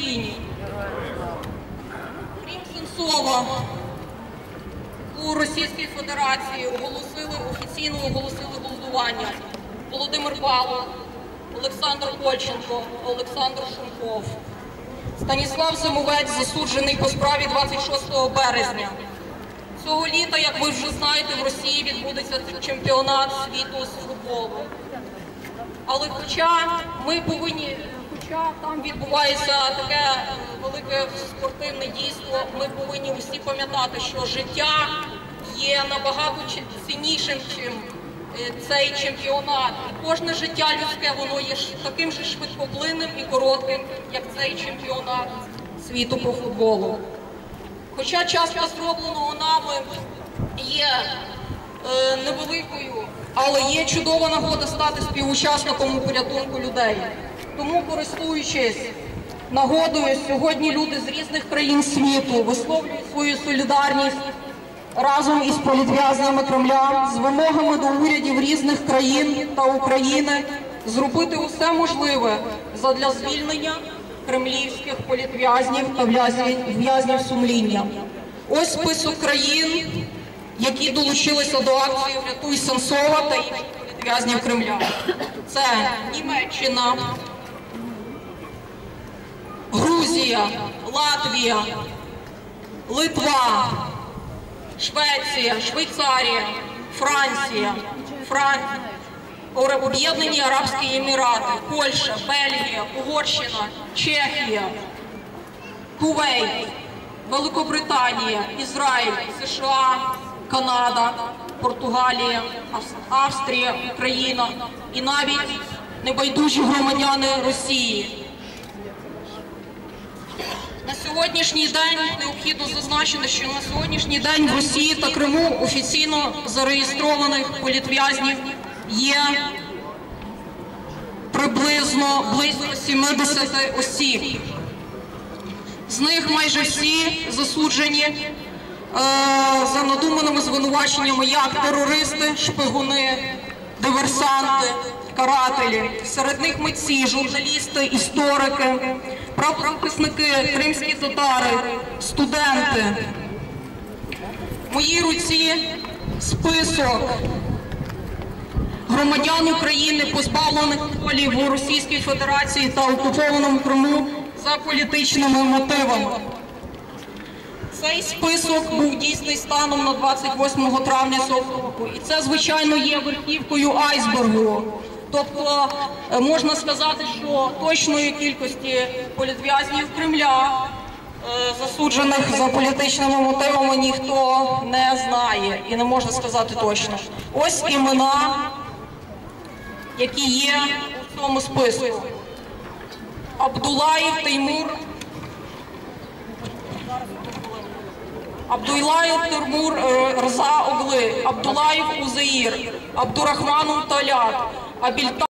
Україні! Крім Сенцова, у Російській Федерації офіційно оголосили голодування Володимир Балух, Олександр Кольченко, Олександр Шумков. Станіслав Зимовець засуджений по справі 26 березня. Цього літа, як ви вже знаєте, в Росії відбудеться чемпіонат світу з футболу. Але хоча там відбувається таке велике спортивне дійство, ми повинні усі пам'ятати, що життя є набагато ціннішим, ніж цей чемпіонат. І кожне життя людське, воно є таким же швидкоплинним і коротким, як цей чемпіонат світу по футболу. Хоча частка зробленого нами є невеликою, але є чудова нагода стати співучасником у порятунку людей. Тому, користуючись нагодою, сьогодні люди з різних країн світу висловлюють свою солідарність разом із політв'язнями Кремля з вимогами до урядів різних країн та України зробити усе можливе задля звільнення кремлівських політв'язнів та в'язнів сумління. Ось список країн, які долучилися до акції «Врятуй Сенцова» та інших політв'язнів Кремля. Це Німеччина, Грузія, Латвія, Литва, Швеція, Швейцарія, Франція, Об'єднані Арабські Емірати, Польща, Бельгія, Угорщина, Чехія, Кувейт, Великобританія, Ізраїль, США, Канада, Португалія, Австрія, Україна і навіть небайдужі громадяни Росії. На сьогоднішній день необхідно зазначити, що на сьогоднішній день в Росії та Криму офіційно зареєстрованих політв'язнів є приблизно близько 70 осіб. З них майже всі засуджені за надуманими звинуваченнями як терористи, шпигуни, диверсанти, карателі. Серед них митці, журналісти, історики, правозахисники, кримські татари, студенти. В моїй руці список громадян України, позбавлених волі в Російській Федерації та окупованому Криму за політичними мотивами. Цей список був дійсний станом на 28 травня цього року. І це, звичайно, є верхівкою айсбергу. Тобто, можна сказати, що точної кількості політв'язнів Кремля, засуджених за політичними мотивами, ніхто не знає і не може сказати точно. Ось імена, які є у цьому списку. Абдулаєв Теймур, Абдулаєв Тимур Рза Огли, Абдулаєв Узеїр, Абдурахманов Талят,